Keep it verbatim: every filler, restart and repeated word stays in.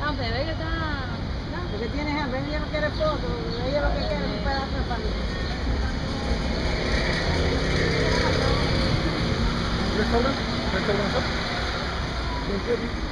No, pero ella está... No. Porque tienes hambre, ella no quiere foto, ella lo que quiere es un pedazo de pan. Restaurant? Restaurant shop?